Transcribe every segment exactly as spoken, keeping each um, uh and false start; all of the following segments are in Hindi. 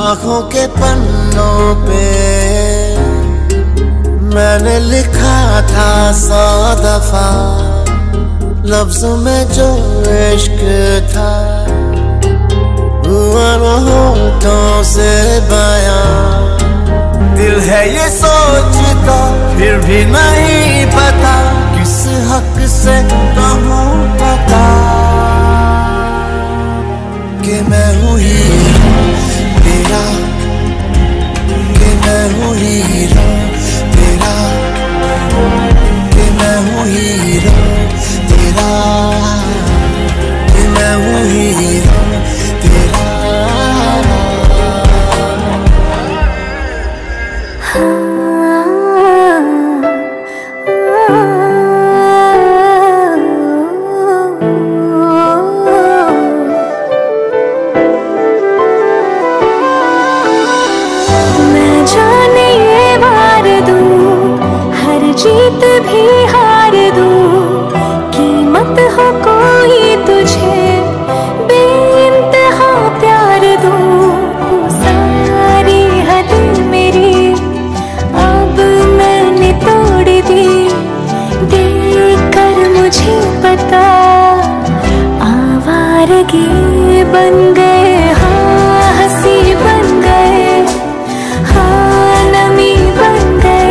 आँखों के पन्नों पे मैंने लिखा था सौ दफा, लफ्जों में जो इश्क था हुआ न होठों से बयां। दिल है ये सोचता फिर भी नहीं पता, किस हक से कहूँ पता कि मैं हूँ हीरा तेरा, कि मैं हूँ हीरा तेरा, कि मैं हूँ हीरा तेरा, कि मैं हूँ हीरा तेरा। जीत भी हार दूं, कीमत हो कोई तुझे बेइंतहा प्यार दूं। सारी हद मेरी अब मैंने तोड़ दी, देख कर मुझे पता आवारगी बन गए, हाँ हंसी बन गए, हाँ नमी बन गए।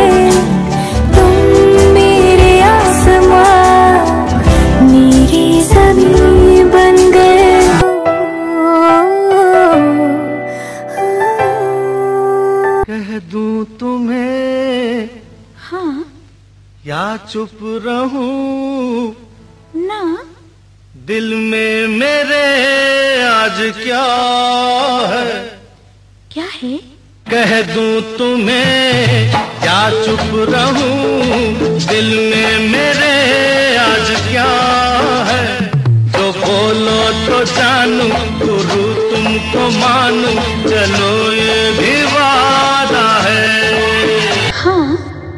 कह दूं तुम्हें हाँ या चुप रहूं ना, दिल में मेरे आज क्या है? क्या है? कह दूं तुम्हें या चुप रहूं, दिल में मेरे आज क्या है? तो बोलो तो जानूं, गुरु तुमको मानूं, चलो ये भी वादा है। हाँ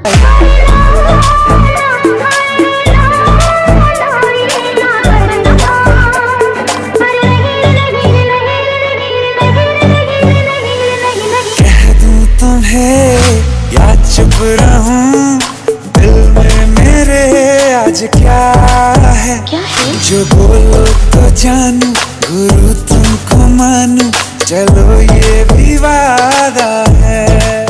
कह दूं तुम्हें या चुप रहूं, दिल में मेरे आज क्या है? क्या है? जो बोलो तो जानूं, गुरु तुमको मानूं, चलो ये भी वादा है।